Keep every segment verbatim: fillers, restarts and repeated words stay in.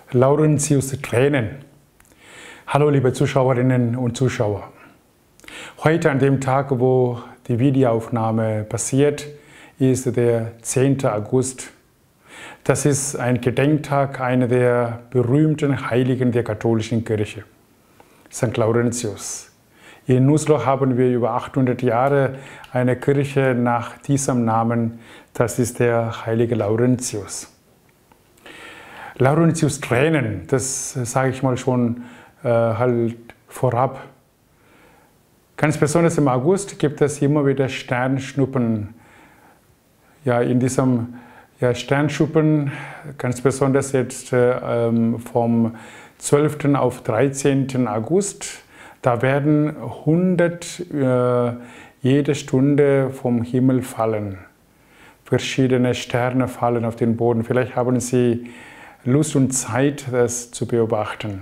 Laurentius-Tränen. Hallo liebe Zuschauerinnen und Zuschauer. Heute an dem Tag, wo die Videoaufnahme passiert, ist der zehnte August. Das ist ein Gedenktag einer der berühmten Heiligen der katholischen Kirche, Sankt Laurentius. In Nussloch haben wir über achthundert Jahre eine Kirche nach diesem Namen, das ist der heilige Laurentius. Laurentius-Tränen, das sage ich mal schon äh, halt vorab. Ganz besonders im August gibt es immer wieder Sternschnuppen. Ja, in diesem ja, Sternschuppen, ganz besonders jetzt äh, vom zwölften auf dreizehnten August, da werden hundert äh, jede Stunde vom Himmel fallen. Verschiedene Sterne fallen auf den Boden. Vielleicht haben Sie Lust und Zeit, das zu beobachten.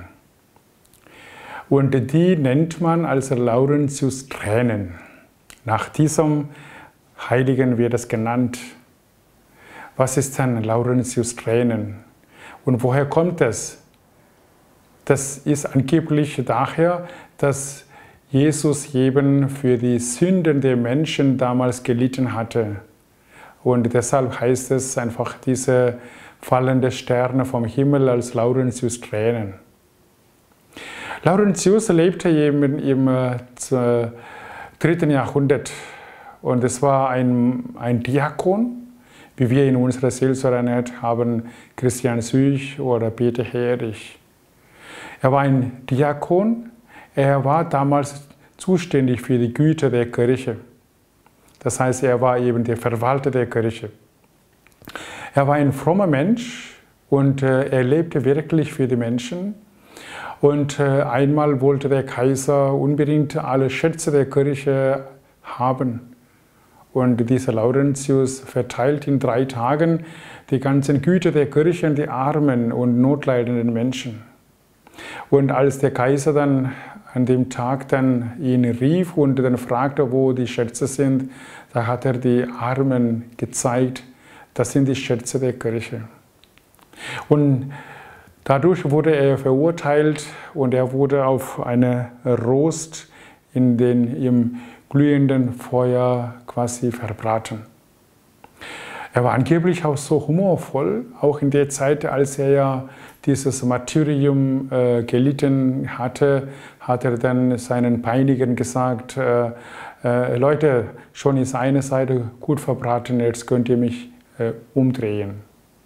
Und die nennt man als Laurentius-Tränen. Nach diesem Heiligen wird es genannt. Was ist denn Laurentius-Tränen? Und woher kommt es? Das ist angeblich daher, dass Jesus eben für die Sünden der Menschen damals gelitten hatte. Und deshalb heißt es einfach diese fallende Sterne vom Himmel als Laurentius-Tränen. Laurentius lebte eben im dritten Jahrhundert und es war ein, ein Diakon, wie wir in unserer Seelsorgeeinheit haben, Christian Süch oder Peter Herrich. Er war ein Diakon, er war damals zuständig für die Güter der Kirche. Das heißt, er war eben der Verwalter der Kirche. Er war ein frommer Mensch und äh, er lebte wirklich für die Menschen. Und äh, einmal wollte der Kaiser unbedingt alle Schätze der Kirche haben. Und dieser Laurentius verteilt in drei Tagen die ganzen Güter der Kirche an die armen und notleidenden Menschen. Und als der Kaiser dann an dem Tag dann ihn rief und dann fragte, wo die Schätze sind, da hat er die Armen gezeigt. Das sind die Schätze der Kirche. Und dadurch wurde er verurteilt und er wurde auf eine Rost in den im glühenden Feuer quasi verbraten. Er war angeblich auch so humorvoll, auch in der Zeit, als er ja dieses Martyrium äh, gelitten hatte, hat er dann seinen Peinigern gesagt, äh, äh, Leute, schon ist eine Seite gut verbraten, jetzt könnt ihr mich äh, umdrehen.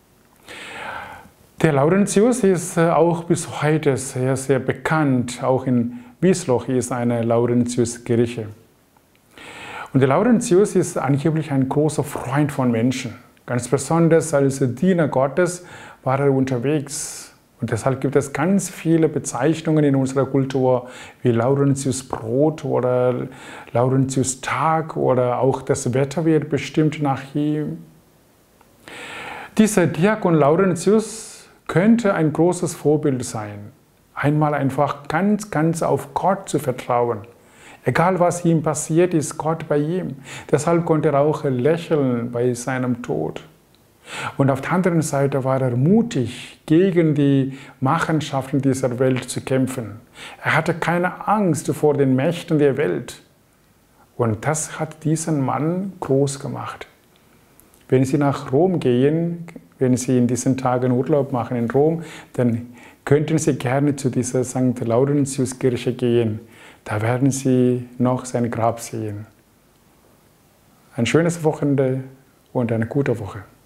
Der Laurentius ist äh, auch bis heute sehr, sehr bekannt. Auch in Wiesloch ist eine Laurentiuskirche. Und der Laurentius ist angeblich ein großer Freund von Menschen. Ganz besonders als Diener Gottes war er unterwegs. Und deshalb gibt es ganz viele Bezeichnungen in unserer Kultur wie Laurentius-Brot oder Laurentius-Tag oder auch das Wetter wird bestimmt nach ihm. Dieser Diakon Laurentius könnte ein großes Vorbild sein. Einmal einfach ganz, ganz auf Gott zu vertrauen. Egal was ihm passiert, ist Gott bei ihm. Deshalb konnte er auch lächeln bei seinem Tod. Und auf der anderen Seite war er mutig, gegen die Machenschaften dieser Welt zu kämpfen. Er hatte keine Angst vor den Mächten der Welt. Und das hat diesen Mann groß gemacht. Wenn Sie nach Rom gehen, wenn Sie in diesen Tagen Urlaub machen in Rom, dann könnten Sie gerne zu dieser Sankt Laurentius-Kirche gehen. Da werden Sie noch sein Grab sehen. Ein schönes Wochenende und eine gute Woche.